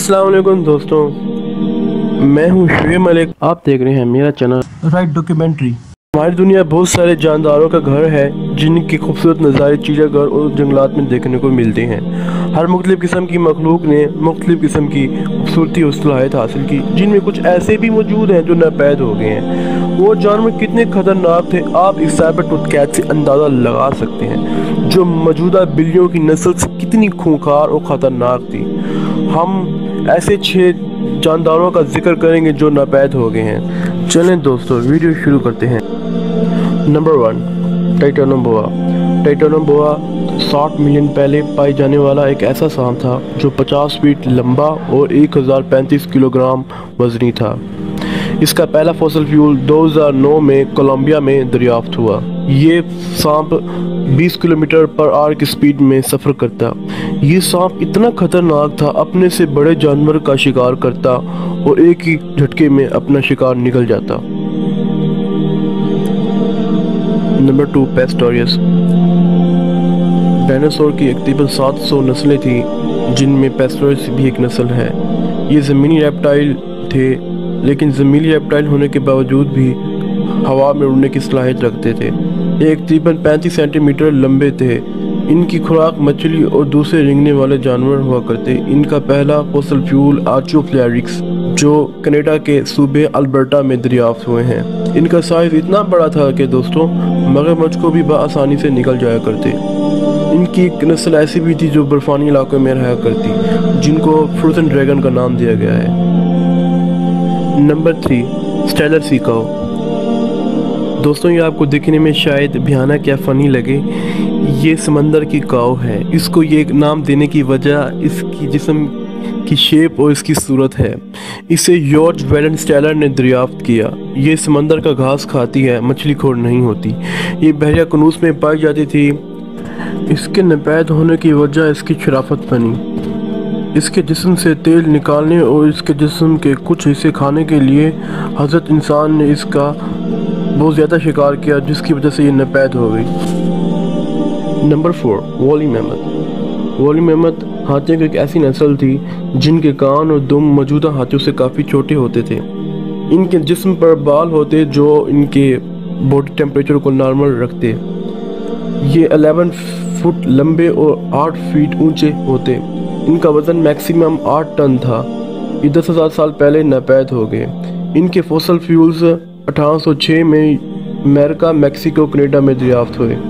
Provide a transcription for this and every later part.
अस्सलाम वालेकुम दोस्तों, मैं हूं शुएब मलिक। आप देख रहे हैं मेरा चैनल राइट डॉक्यूमेंट्री। हमारी दुनिया बहुत सारे जानदारों का घर है जिनके खूबसूरत नज़ारे चिड़ियाघर और जंगलात में देखने को मिलते हैं। हर मुख्तलिफ़ किस्म की मखलूक ने मुख्तलिफ़ किस्म की खूबसूरती और सलाहियत हासिल की, जिनमें कुछ ऐसे भी मौजूद हैं जो नापैद हो गए हैं। वो जानवर कितने खतरनाक थे आप इस साइबर टूथ कैट से अंदाज़ा लगा सकते हैं, जो मौजूदा बिल्लियों की नस्ल से कितनी खूंखार और ख़तरनाक थी। हम ऐसे 6 जानदारों का जिक्र करेंगे जो नापैद हो गए हैं। चलें दोस्तों, वीडियो शुरू करते हैं। नंबर 1, टाइटेनोम बोआ। टाइटेनोम बोआ 60 मिलियन पहले पाई जाने वाला एक ऐसा सांप था जो 50 फीट लंबा और 1035 किलोग्राम वजनी था। इसका पहला फॉसिल फ्यूल 2009 में कोलंबिया में दरियाफ्त हुआ। ये सांप 20 किलोमीटर पर आवर की स्पीड में सफ़र करता। ये सांप इतना खतरनाक था, अपने से बड़े जानवर का शिकार करता और एक ही झटके में अपना शिकार निकल जाता। नंबर 2, पेस्टोरियस। डायनासोर की तकरीबन 700 नस्लें थी, जिनमें पेस्टोरियस भी एक नस्ल है। ये ज़मीनी रेप्टाइल थे, लेकिन ज़मीनी रेप्टाइल होने के बावजूद भी हवा में उड़ने की सलाहियत रखते थे। ये तकरीबन 35 सेंटीमीटर लंबे थे। इनकी खुराक मछली और दूसरे रेंगने वाले जानवर हुआ करते। इनका पहला फॉसिल फ्यूल आर्चोफ्लेरिक्स, जो कनाडा के सूबे अल्बर्टा में दरियाफ्त हुए हैं। इनका साइज इतना बड़ा था कि दोस्तों मगरमच्छ को भी आसानी से निकल जाया करते। इनकी एक नस्ल ऐसी भी थी जो बर्फानी इलाकों में रहा करती, जिनको फ्रोजन ड्रैगन का नाम दिया गया है। Number 3, stellar sea cow. दोस्तों ये आपको देखने में शायद भयानक या फ़नी लगे, ये समंदर की काऊ है। इसको ये एक नाम देने की वजह इसकी जिस्म की शेप और इसकी सूरत है। इसे जॉर्ज वेलन स्टेलर ने दरियाफ्त किया। ये समंदर का घास खाती है, मछली खोर नहीं होती। ये बहरिया कनूस में पाई जाती थी। इसके नापैद होने की वजह इसकी शराफत बनी। इसके जिस्म से तेल निकालने और इसके जिस्म के कुछ हिस्से खाने के लिए हज़रत इंसान ने इसका बहुत ज़्यादा शिकार किया, जिसकी वजह से ये नापैद हो गई। नंबर 4, वोली मैमथ। वोली मैमथ हाथियों की एक ऐसी नस्ल थी जिनके कान और दुम मौजूदा हाथियों से काफ़ी छोटे होते थे। इनके जिस्म पर बाल होते जो इनके बॉडी टेम्परेचर को नॉर्मल रखते। ये 11 फुट लंबे और 8 फीट ऊंचे होते। इनका वज़न मैक्सिमम 8 टन था। ये 10,000 साल पहले नापैद हो गए। इनके फॉसिल फ्यूल्स 1806 में अमेरिका, मैक्सिको, कनाडा में दरियाफ्त हुए।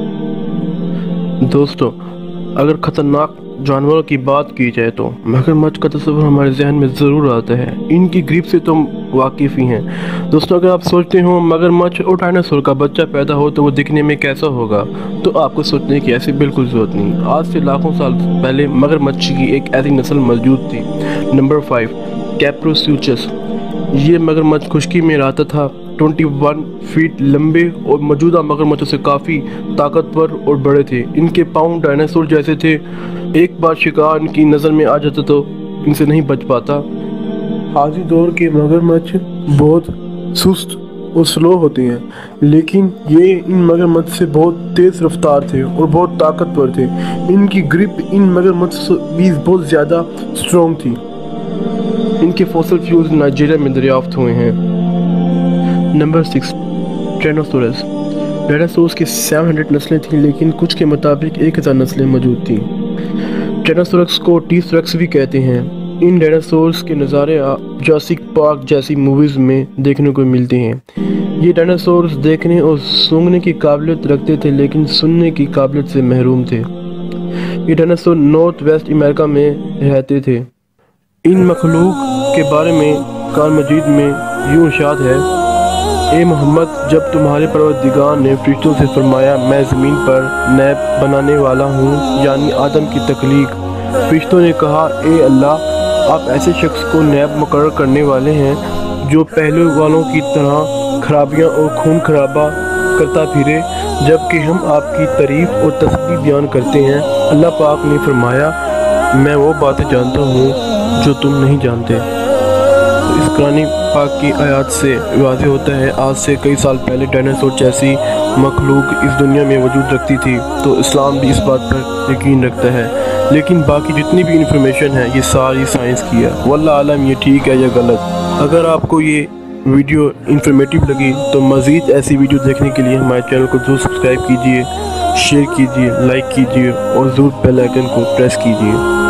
दोस्तों अगर ख़तरनाक जानवरों की बात की जाए तो मगरमच्छ का तस्वीर हमारे जहन में ज़रूर आता है। इनकी ग्रिप से तुम वाकिफ़ ही हैं। दोस्तों अगर आप सोचते हो मगरमच्छ और डायनासोर का बच्चा पैदा हो तो वो दिखने में कैसा होगा, तो आपको सोचने की ऐसी बिल्कुल ज़रूरत नहीं। आज से लाखों साल पहले मगरमच्छ की एक ऐसी नस्ल मौजूद थी। Number 5, Kaprosuchus. ये मगरमच्छ खुश्की में रहता था। 21 फीट लंबे और मौजूदा मगरमच्छों से काफ़ी ताकतवर और बड़े थे। इनके पाँव डायनासोर जैसे थे। एक बार शिकार इनकी नज़र में आ जाता तो इनसे नहीं बच पाता। हाजी दौर के मगरमच्छ बहुत सुस्त और स्लो होते हैं, लेकिन ये इन मगरमच्छ से बहुत तेज़ रफ्तार थे और बहुत ताकतवर थे। इनकी ग्रिप इन मगरमच्छ से भी बहुत ज़्यादा स्ट्रॉन्ग थी। इनके फॉसिल फ्यूल्स नाइजीरिया में दरियाफ्त हुए हैं। Number 6, Tyrannosaurus. डायनासोर्स की 700 नस्लें थीं, लेकिन कुछ के मुताबिक 1000 नस्लें मौजूद थीं। टायरानोसोरस को टी-रेक्स भी कहते हैं। इन डायनासोर्स के नज़ारे जुरासिक पार्क जैसी मूवीज़ में देखने को मिलते हैं। ये डायनासोर्स देखने और सूंघने की काबिलियत रखते थे, लेकिन सुनने की काबिलियत से महरूम थे। ये डायनासोर नॉर्थ वेस्ट अमेरिका में रहते थे। इन मखलूक के बारे में कुरान मजीद में यूँ इरशाद है, ए मोहम्मद, जब तुम्हारे परवरदिगार ने फरिश्तों से फरमाया मैं ज़मीन पर नैब बनाने वाला हूँ, यानी आदम की तख्लीक, फरिश्तों ने कहा ए अल्लाह, आप ऐसे शख्स को नैब मुकर्रर करने वाले हैं जो पहले वालों की तरह खराबियाँ और खून खराबा करता फिरे, जबकि हम आपकी तारीफ़ और तस्बीह बयान करते हैं। अल्लाह पाक ने फरमाया मैं वो बातें जानता हूँ जो तुम नहीं जानते। इस कुरानी पाक की आयत से वाज़ेह होता है आज से कई साल पहले डायनासोर जैसी मखलूक इस दुनिया में वजूद रखती थी। तो इस्लाम भी इस बात पर यकीन रखता है, लेकिन बाकी जितनी भी इंफॉर्मेशन है ये सारी साइंस की है। वल्लाह आलम ये ठीक है या गलत। अगर आपको ये वीडियो इंफॉर्मेटिव लगी तो मज़ीद ऐसी वीडियो देखने के लिए हमारे चैनल को ज़रूर सब्सक्राइब कीजिए, शेयर कीजिए, लाइक कीजिए और ज़रूर बेल आइकन को प्रेस कीजिए।